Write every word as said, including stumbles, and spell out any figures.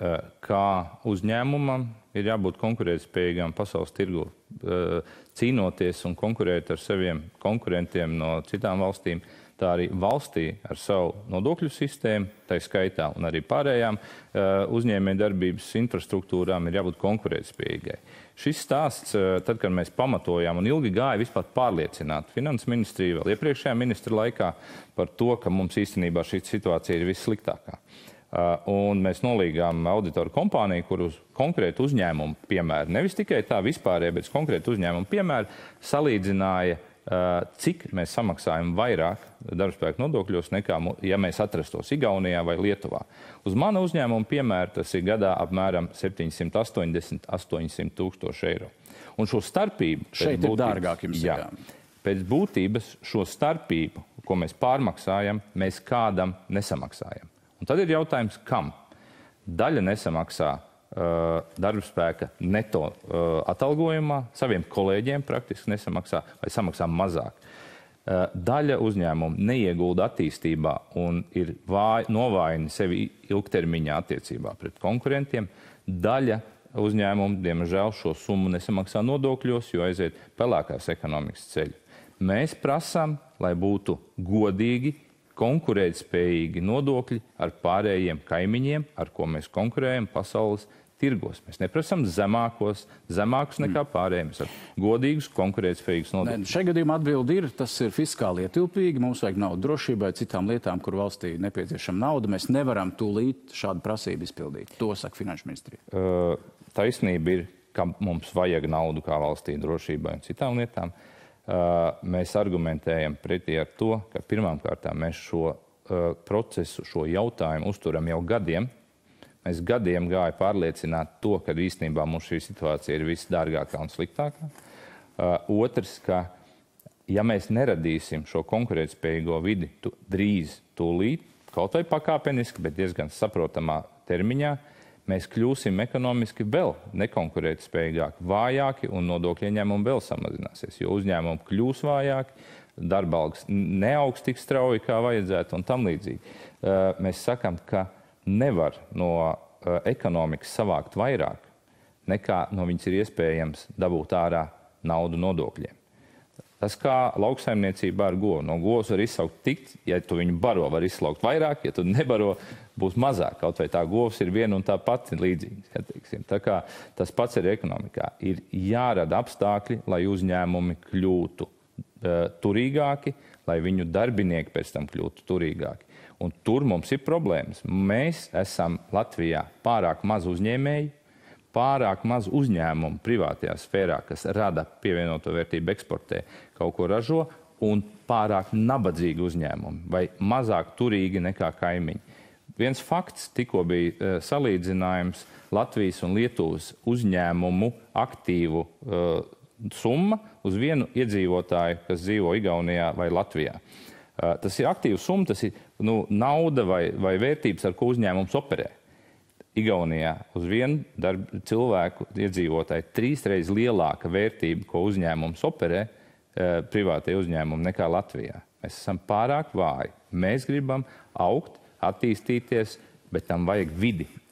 kā uzņēmumam ir jābūt konkurētspējīgam pasaules tirgu, cīnoties un konkurēt ar saviem konkurentiem no citām valstīm. Tā arī valstī ar savu nodokļu sistēmu, tai skaitā un arī pārējām uzņēmējdarbības infrastruktūrām ir jābūt konkurētspējīgai. Šis stāsts, tad, kad mēs pamatojām un ilgi gāja vispār pārliecināt Finanses ministriju vēl iepriekšējā ministra laikā par to, ka mums īstenībā šī situācija ir vissliktākā. Un mēs nolīgām auditoru kompāniju, kur uz konkrētu uzņēmumu piemēru, nevis tikai tā vispārēja, bet konkrētu uzņēmumu piemēru, salīdzināja, cik mēs samaksājam vairāk darbspēku nodokļos nekā, ja mēs atrastos Igaunijā vai Lietuvā. Uz mana uzņēmuma piemēru tas ir gadā apmēram septiņsimt astoņdesmit līdz astoņsimt tūkstoši eiro. Un šo starpību... Šeit ir dārgāk jums jā, pēc būtības šo starpību, ko mēs pārmaksājam, mēs kādam nesamaksājam. Un tad ir jautājums, kam? Daļa nesamaksā Uh, darbspēka neto uh, atalgojumā, saviem kolēģiem praktiski nesamaksā vai samaksā mazāk. Uh, daļa uzņēmumu neiegulda attīstībā un ir vāj, novājini sevi ilgtermiņā attiecībā pret konkurentiem. Daļa uzņēmumu, diemžēl, šo summu nesamaksā nodokļos, jo aiziet pelēkās ekonomikas ceļu. Mēs prasām, lai būtu godīgi, konkurētspējīgi nodokļi ar pārējiem kaimiņiem, ar ko mēs konkurējam pasaules tirgos. Mēs neprasam zemākos, zemākus nekā pārējiem. Mēs ar godīgus, konkurētspējīgus nodokļus. Šajā gadījumā atbildi ir, tas ir fiskāli ietilpīgi, mums vajag naudu drošībai, citām lietām, kur valstī nepieciešama nauda. Mēs nevaram tūlīt šādu prasību izpildīt. To saka Finanšu ministrija. Uh, taisnība ir, ka mums vajag naudu kā valstī drošībai un citām lietām. Uh, mēs argumentējam pretī ar to, ka pirmām kārtām mēs šo uh, procesu, šo jautājumu uzturam jau gadiem. Mēs gadiem gāja pārliecināt to, ka īstenībā mums šī situācija ir visdārgākā un sliktākā. Uh, otrs, ka ja mēs neradīsim šo konkurētspējīgo vidi tu, drīz tūlīt, kaut vai pakāpeniski, bet diezgan saprotamā termiņā, mēs kļūsim ekonomiski vēl nekonkurētspējīgāki, vājāki un nodokļu ieņēmumi vēl samazināsies, jo uzņēmumi kļūs vājāki, darba algas neaugs tik strauji, kā vajadzētu un tam līdzīgi. Uh, mēs sakam, ka nevar no uh, ekonomikas savākt vairāk, nekā no viņas ir iespējams dabūt ārā naudu nodokļiem. Tas kā lauksaimniecībā ar govu. No govs var izsaukt tik, ja tu viņu baro, var izslaukt vairāk, ja tu nebaro, būs mazāk. Kaut vai tā govs ir viena un tā pati līdzīga. Ja, teiksim. Tā kā tas pats ir ekonomikā. Ir jārada apstākļi, lai uzņēmumi kļūtu uh, turīgāki, lai viņu darbinieki pēc tam kļūtu turīgāki. Un tur mums ir problēmas. Mēs esam Latvijā pārāk maz uzņēmēji, pārāk maz uzņēmumu privātajā sfērā, kas rada pievienoto vērtību, eksportē, kaut ko ražo, un pārāk nabadzīgi uzņēmumi vai mazāk turīgi nekā kaimiņi. Viens fakts, tikko bija uh, salīdzinājums Latvijas un Lietuvas uzņēmumu aktīvu uh, summa uz vienu iedzīvotāju, kas dzīvo Igaunijā vai Latvijā. Uh, tas ir aktīva summa, tas ir nu, nauda vai, vai vērtības, ar ko uzņēmums operē. Igaunijā uz vienu darbu cilvēku iedzīvotāju trīsreiz lielāka vērtība, ko uzņēmums operē, uh, privātie uzņēmumi, nekā Latvijā. Mēs esam pārāk vāji. Mēs gribam augt, attīstīties, bet tam vajag vidi.